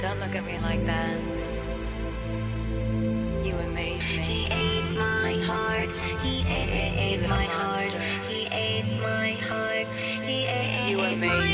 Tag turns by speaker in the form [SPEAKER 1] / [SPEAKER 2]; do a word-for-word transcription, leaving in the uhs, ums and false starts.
[SPEAKER 1] Don't look at me like that. You amaze me.
[SPEAKER 2] He ate my heart. He ate
[SPEAKER 1] You little
[SPEAKER 2] my
[SPEAKER 1] monster.
[SPEAKER 2] heart. He ate my heart. He ate
[SPEAKER 1] You amaze